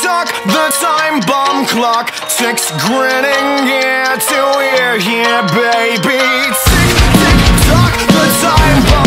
tock, the time bomb clock ticks, grinning ear to ear here, baby. Tick, tick, tock, the time bomb